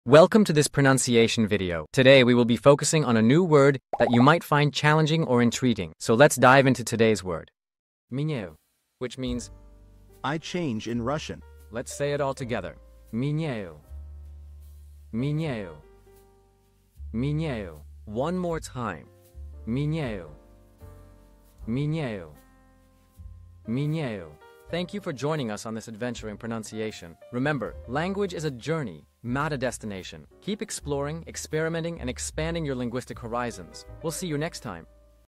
Welcome to this pronunciation video. Today we will be focusing on a new word that you might find challenging or intriguing. So let's dive into today's word. Меняю, which means I change in Russian. let's say it all together. Меняю. Меняю. Меняю. One more time. Меняю. Меняю. Меняю. Thank you for joining us on this adventure in pronunciation. Remember, language is a journey, not a destination. Keep exploring, experimenting, and expanding your linguistic horizons. We'll see you next time.